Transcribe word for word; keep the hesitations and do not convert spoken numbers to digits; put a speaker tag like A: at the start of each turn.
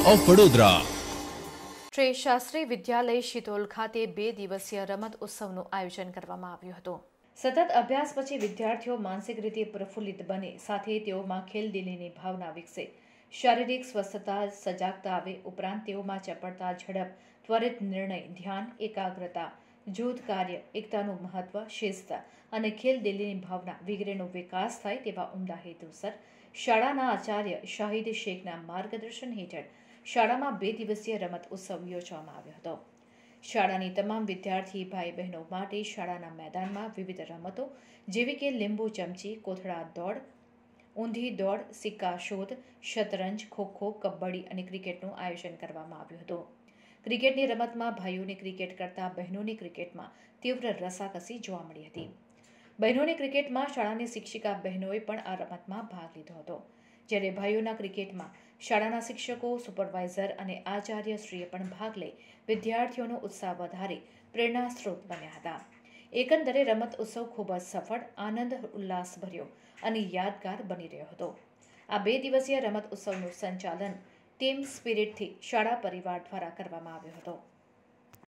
A: Of Vadodara.
B: Shri Shastri Vidyalaya Shitol ખાતે બે દિવસીય રમત ઉત્સવનું આયોજન કરવામાં આવ્યું હતું. સતત અભ્યાસ પછી વિદ્યાર્થીઓ માનસિક રીતે પ્રફુલ્લિત બને, સાથે તેઓમાં ખેલદિલીની ભાવના વિકસે, શારીરિક સ્વસ્થતા, સજાગતા આવે, ઉપરાંત તેઓમાં ચપળતા, ઝડપ, ત્વરિત નિર્ણય, ધ્યાન, એકાગ્રતા, જૂથ કાર્ય, એકતાનું મહત્વ, શિસ્ત અને ખેલદિલીની ભાવના વગેરેનો વિકાસ થાય તેવા ઉમદા હેતુસર શાળાના આચાર્ય શાહિદ શેખના માર્ગદર્શન હેઠળ શાળામાં બે દિવસીય રમત ઉત્સવ યોજવામાં આવ્યો હતો. શાળાની તમામ વિદ્યાર્થી ભાઈ બહેનો માટે શાળાના મેદાનમાં વિવિધ રમતો જેવી કે લીંબુ ચમચી, કોથળા દોડ, ઊંધી દોડ, સિક્કા શોધ, શતરંજ, ખોખો, કબડ્ડી અને ક્રિકેટનું આયોજન કરવામાં આવ્યું હતું. ક્રિકેટની રમતમાં ભાઈઓની ક્રિકેટ કરતાં બહેનોની ક્રિકેટમાં તીવ્ર રસાકસી જોવા મળી હતી. બહેનોની ક્રિકેટમાં શાળાની શિક્ષિકા બહેનોએ પણ આ રમતમાં ભાગ લીધો હતો, જ્યારે ભાઈઓના ક્રિકેટમાં શાળાના શિક્ષકો, સુપરવાઇઝર અને આચાર્યશ્રીએ પણ ભાગ લઈ વિદ્યાર્થીઓનો ઉત્સાહ વધારી પ્રેરણા સ્ત્રોત બન્યા હતા. એકંદરે રમત ઉત્સવ ખૂબ જ સફળ, આનંદ ઉલ્લાસભર્યો અને યાદગાર બની રહ્યો હતો. આ બે દિવસીય રમત ઉત્સવનું સંચાલન ટીમ સ્પિરિટથી શાળા પરિવાર દ્વારા કરવામાં આવ્યો હતો.